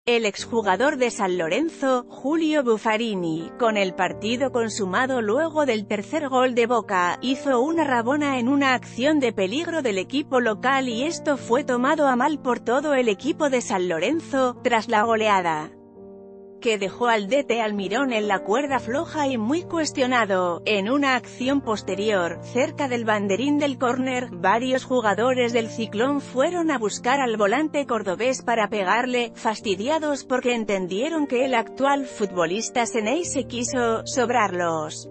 El exjugador de San Lorenzo, Julio Buffarini, con el partido consumado luego del tercer gol de Boca, hizo una rabona en una acción de peligro del equipo local y esto fue tomado a mal por todo el equipo de San Lorenzo, tras la goleada que dejó al DT Almirón en la cuerda floja y muy cuestionado. En una acción posterior, cerca del banderín del córner, varios jugadores del Ciclón fueron a buscar al volante cordobés para pegarle, fastidiados porque entendieron que el actual futbolista Xeneize quiso sobrarlos.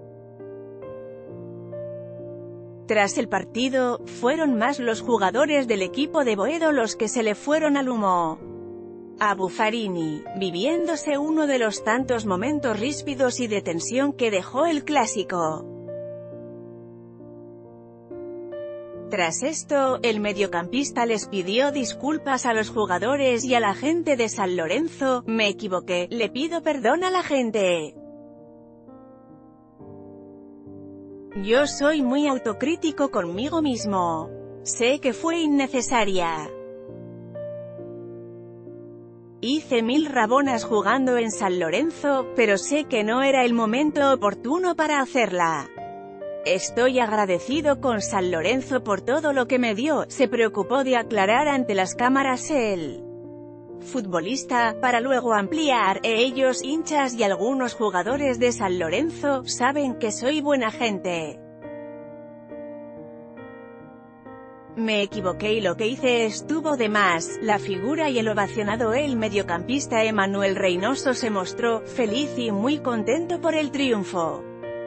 Tras el partido, fueron más los jugadores del equipo de Boedo los que se le fueron al humo a Buffarini, viviéndose uno de los tantos momentos ríspidos y de tensión que dejó el clásico. Tras esto, el mediocampista les pidió disculpas a los jugadores y a la gente de San Lorenzo. Me equivoqué, le pido perdón a la gente. Yo soy muy autocrítico conmigo mismo. Sé que fue innecesaria. Hice 1000 rabonas jugando en San Lorenzo, pero sé que no era el momento oportuno para hacerla. Estoy agradecido con San Lorenzo por todo lo que me dio, se preocupó de aclarar ante las cámaras el futbolista, para luego ampliar, ellos, hinchas y algunos jugadores de San Lorenzo, saben que soy buena gente. Me equivoqué y lo que hice estuvo de más. La figura y el ovacionado el mediocampista Emanuel Reynoso se mostró feliz y muy contento por el triunfo.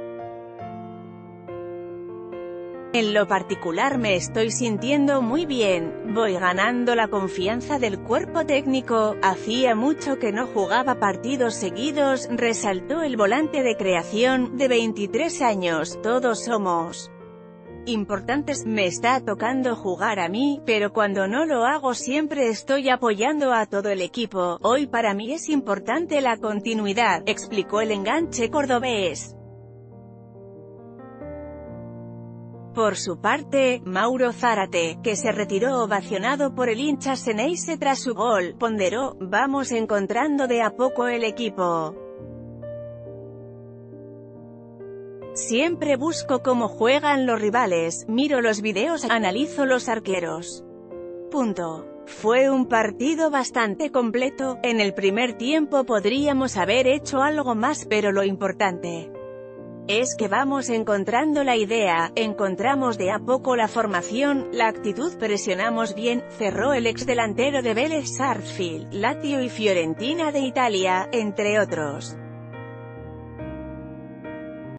En lo particular me estoy sintiendo muy bien, voy ganando la confianza del cuerpo técnico, hacía mucho que no jugaba partidos seguidos, resaltó el volante de creación, de 23 años, todos somos importantes, me está tocando jugar a mí, pero cuando no lo hago siempre estoy apoyando a todo el equipo, hoy para mí es importante la continuidad, explicó el enganche cordobés. Por su parte, Mauro Zárate, que se retiró ovacionado por el hincha Xeneize tras su gol, ponderó, vamos encontrando de a poco el equipo. Siempre busco cómo juegan los rivales, miro los videos, analizo los arqueros. Fue un partido bastante completo, en el primer tiempo podríamos haber hecho algo más pero lo importante es que vamos encontrando la idea, encontramos de a poco la formación, la actitud, presionamos bien, cerró el exdelantero de Vélez Sarsfield, Lazio y Fiorentina de Italia, entre otros.